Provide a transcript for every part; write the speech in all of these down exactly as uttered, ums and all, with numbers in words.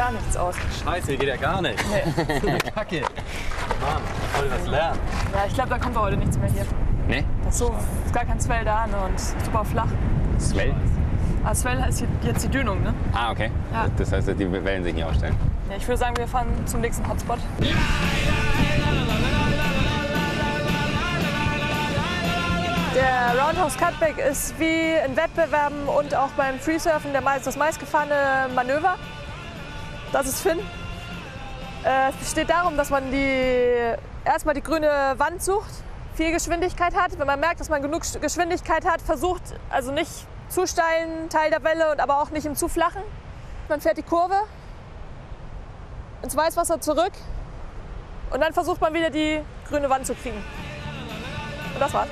gar nichts aus. Scheiße, geht ja gar nicht. Nee. So eine Kacke. Mann, ich wollte was lernen. Ja, ich glaube, da kommt heute nichts mehr hier. Ne? Das ist, so, ist gar kein Swell da, ne? Und super flach. Swell? Aber Swell ist jetzt die Dünung, ne? Ah, okay. Ja. Das heißt, die Wellen sich nicht aufstellen. Ja, ich würde sagen, wir fahren zum nächsten Hotspot. Der Roundhouse Cutback ist wie in Wettbewerben und auch beim Freesurfen der meist, das meistgefahrene Manöver. Das ist Finn. Äh, es besteht darum, dass man die, erstmal die grüne Wand sucht, viel Geschwindigkeit hat. Wenn man merkt, dass man genug Geschwindigkeit hat, versucht, also nicht zu steilen Teil der Welle und aber auch nicht im zu flachen. Man fährt die Kurve ins Weißwasser zurück und dann versucht man wieder die grüne Wand zu kriegen. Und das war's.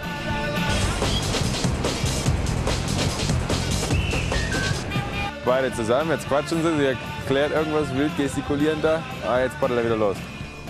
Beide zusammen, jetzt quatschen sie, sie erklärt irgendwas, wild gestikulieren da. Ah, jetzt paddelt er wieder los.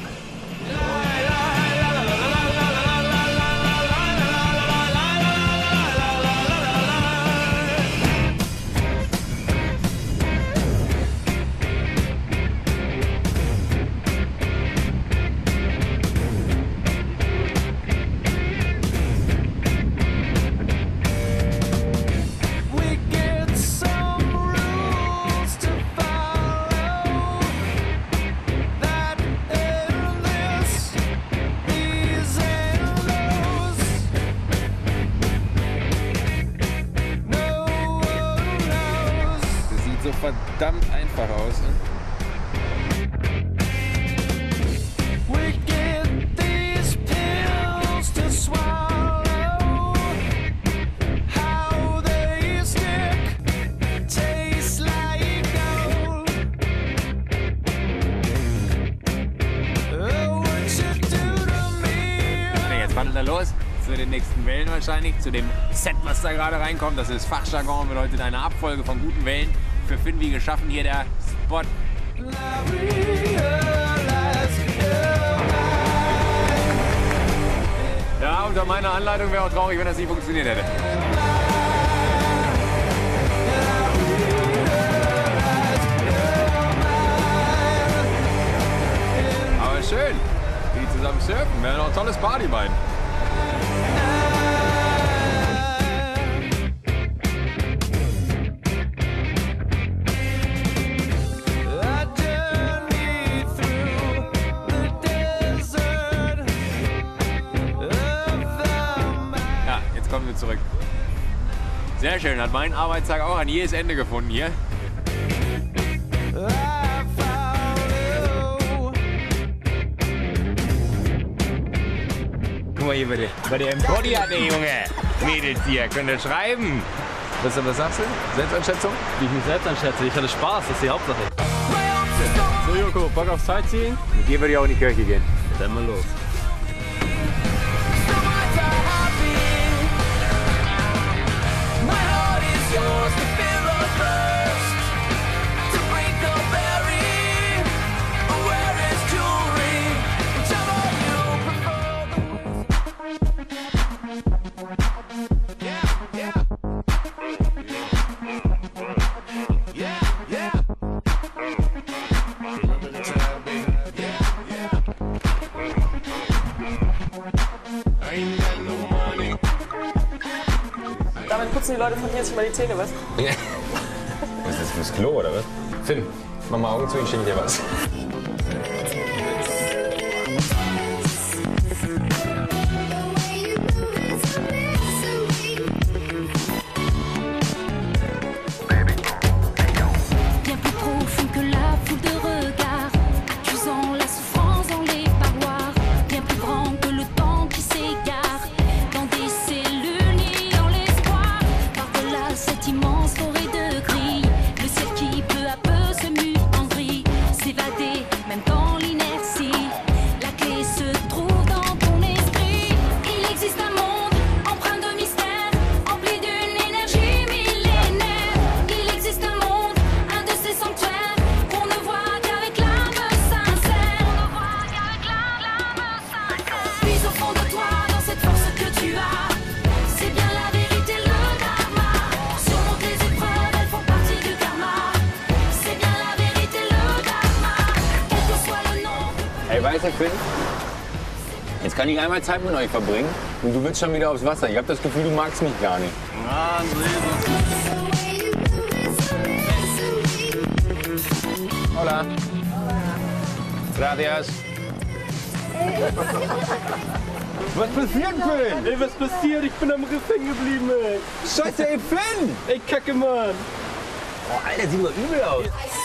So verdammt einfach aus. Ne? Jetzt wandelt er los zu den nächsten Wellen wahrscheinlich, zu dem Set, was da gerade reinkommt. Das ist Fachjargon, bedeutet eine Abfolge von guten Wellen. Für Finn wie geschaffen hier der Spot. Ja, unter meiner Anleitung wäre auch traurig, wenn das nicht funktioniert hätte. Aber schön, wie die zusammen surfen. Wäre noch ein tolles Partybein. Kommen wir zurück. Sehr schön, hat mein Arbeitstag auch an jedes Ende gefunden hier. Guck mal hier bitte, bei der Embody hat der Junge. Mädels hier, könnt ihr schreiben. Was, was sagst du? Selbsteinschätzung? Wie ich mich selbst einschätze. Ich hatte Spaß, das ist die Hauptsache. So Joko, Bock auf Sightseeing? Mit dir würde ich auch in die Kirche gehen. Dann mal los. Damit putzen die Leute von hier sich mal die Zähne, was? Ja. Was ist das fürs Klo, oder was? Finn, mach mal Augen zu, ich schenke dir was. Immense forêt de gris, le ciel qui peu à peu se mue en gris, s'évader. Ey, weißt du, Finn? Jetzt kann ich einmal Zeit mit euch verbringen und du willst schon wieder aufs Wasser. Ich habe das Gefühl, du magst mich gar nicht. Ah, so Hola. Gracias. Was passiert, Finn? Ey, was passiert? Ich bin am Riff hängen geblieben, ey. Scheiße, ey, Finn! Ey, Kacke, Mann. Oh, Alter, sieht mal übel aus.